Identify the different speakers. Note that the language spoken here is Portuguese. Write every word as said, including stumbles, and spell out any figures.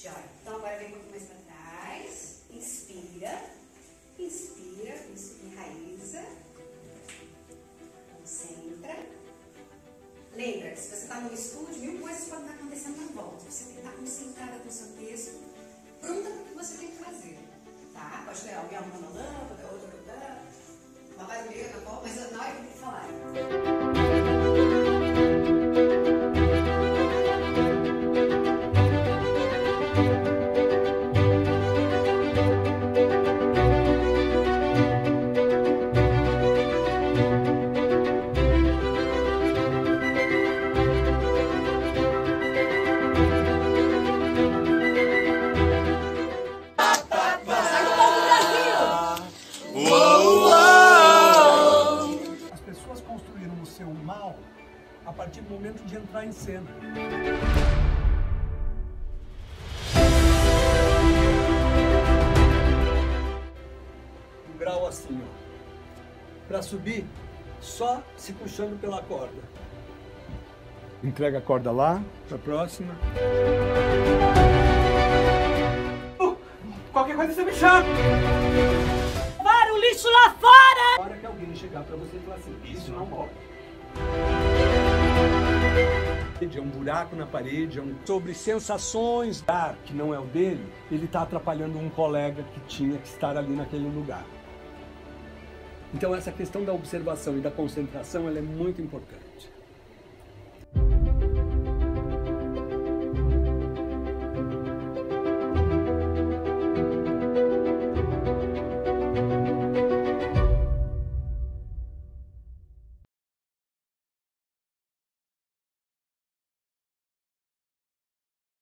Speaker 1: Joia. Então agora vem um pouco mais para trás. Inspira. Inspira. Enraiza. Concentra. Lembra, se você está no estúdio, mil coisas podem estar acontecendo na volta. Você tem que estar concentrada com o seu texto, pronta para o que você tem que fazer. Tá? Pode ter alguém arrumando a lâmpada, outra lâmpada, uma barulheira na qual, mas na hora que tem que falar.
Speaker 2: Mal a partir do momento de entrar em cena. Um grau assim, ó. Para subir, só se puxando pela corda. Entrega a corda lá, para a próxima. Uh, qualquer coisa você me chama!
Speaker 3: Para o lixo lá fora!
Speaker 2: Na hora que alguém chegar para você e falar assim, isso não pode. É um buraco na parede, é um... sobre sensações dar que não é o dele, ele está atrapalhando um colega que tinha que estar ali naquele lugar. Então essa questão da observação e da concentração ela é muito importante.